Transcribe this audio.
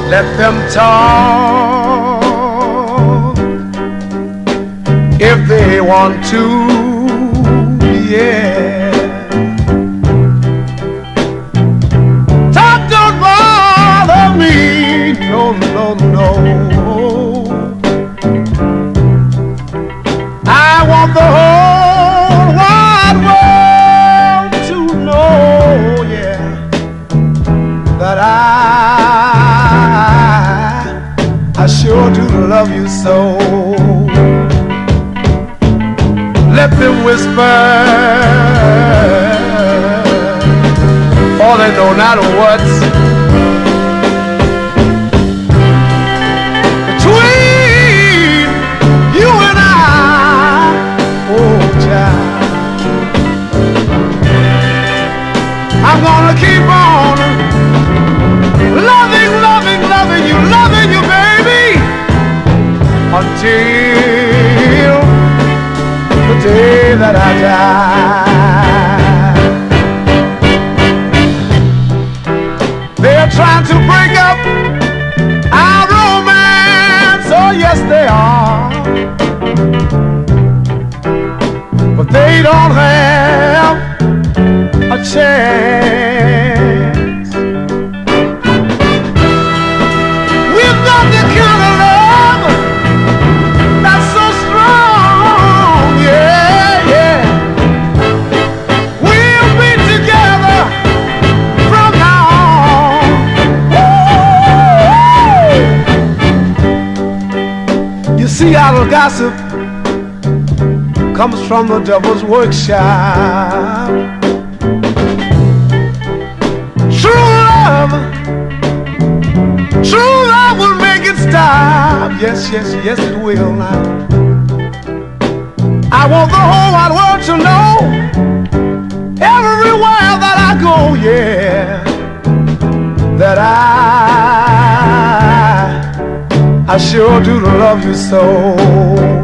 Let them talk if they want to, yeah. Talk don't bother me, no, no, no. I want the whole wide world to know, yeah, that I sure do love you so. Let them whisper, for they know not what's between you and I. Oh, child, I'm gonna keep on loving, loving, loving you, baby, until the day that I die. They're trying to break up our romance, oh yes they are, but they don't have a chance. We've got the kind of love that's so strong, yeah, yeah. We'll be together from now on. You see, our gossip comes from the devil's workshop. True love will make it stop. Yes, yes, yes, it will now. I want the whole wide world to know, everywhere that I go, yeah, that I sure do love you so.